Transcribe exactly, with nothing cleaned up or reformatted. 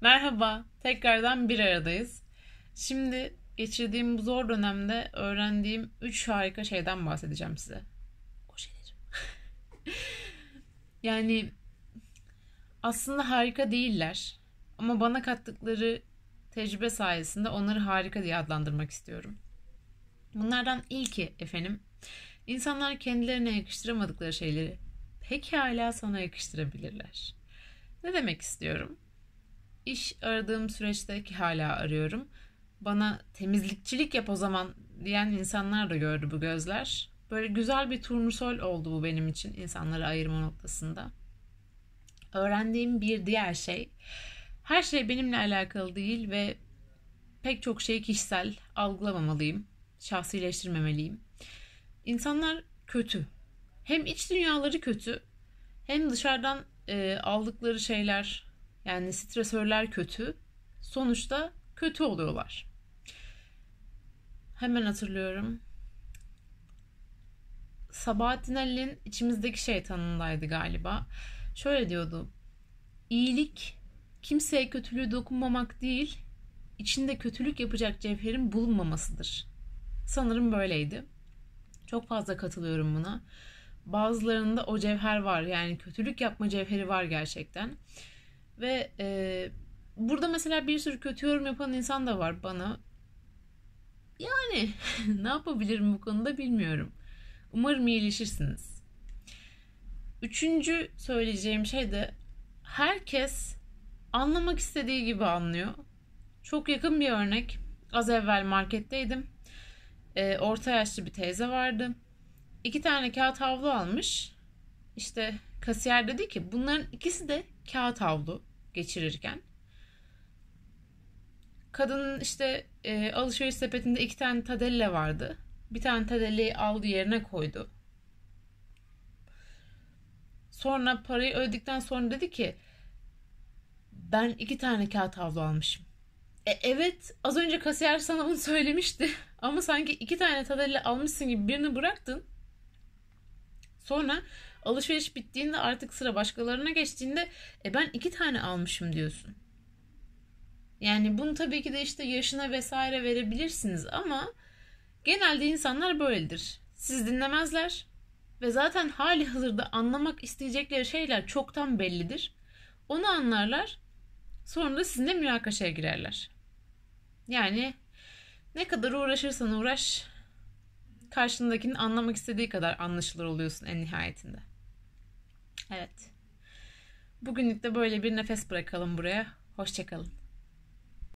Merhaba, tekrardan bir aradayız. Şimdi geçirdiğim bu zor dönemde öğrendiğim üç harika şeyden bahsedeceğim size. O şeyler. Yani aslında harika değiller ama bana kattıkları tecrübe sayesinde onları harika diye adlandırmak istiyorum. Bunlardan ilki efendim, insanlar kendilerine yakıştıramadıkları şeyleri pekala sana yakıştırabilirler. Ne demek istiyorum? İş aradığım süreçte ki hala arıyorum. Bana temizlikçilik yap o zaman diyen insanlar da gördü bu gözler. Böyle güzel bir turnusol oldu bu benim için insanları ayırma noktasında. Öğrendiğim bir diğer şey, her şey benimle alakalı değil ve pek çok şeyi kişisel algılamamalıyım. Şahsileştirmemeliyim. İnsanlar kötü. Hem iç dünyaları kötü, hem dışarıdan e, aldıkları şeyler, yani stresörler kötü. Sonuçta kötü oluyorlar. Hemen hatırlıyorum. Sabahattin Ali'nin içimizdeki şeytanındaydı galiba. Şöyle diyordu. İyilik kimseye kötülüğü dokunmamak değil, içinde kötülük yapacak cevherin bulunmamasıdır. Sanırım böyleydi. Çok fazla katılıyorum buna. Bazılarında o cevher var. Yani kötülük yapma cevheri var gerçekten. Ve e, burada mesela bir sürü kötü yorum yapan insan da var bana. Yani ne yapabilirim bu konuda bilmiyorum. Umarım iyileşirsiniz. Üçüncü söyleyeceğim şey de herkes anlamak istediği gibi anlıyor. Çok yakın bir örnek. Az evvel marketteydim. E, orta yaşlı bir teyze vardı. İki tane kağıt havlu almış. İşte kasiyer dedi ki bunların ikisi de kağıt havlu geçirirken. Kadının işte e, alışveriş sepetinde iki tane tadelle vardı. Bir tane tadelleyi aldı yerine koydu. Sonra parayı ödedikten sonra dedi ki ben iki tane kağıt havlu almışım. E, evet az önce kasiyer sana bunu söylemişti. Ama sanki iki tane tadelle almışsın gibi birini bıraktın. Sonra alışveriş bittiğinde artık sıra başkalarına geçtiğinde e ben iki tane almışım diyorsun. Yani bunu tabii ki de işte yaşına vesaire verebilirsiniz ama genelde insanlar böyledir. Siz dinlemezler ve zaten hali hazırda anlamak isteyecekleri şeyler çoktan bellidir. Onu anlarlar, sonra da sizinle münakaşaya girerler. Yani ne kadar uğraşırsan uğraş, karşındakinin anlamak istediği kadar anlaşılır oluyorsun en nihayetinde. Evet. Bugünlük de böyle bir nefes bırakalım buraya. Hoşça kalın.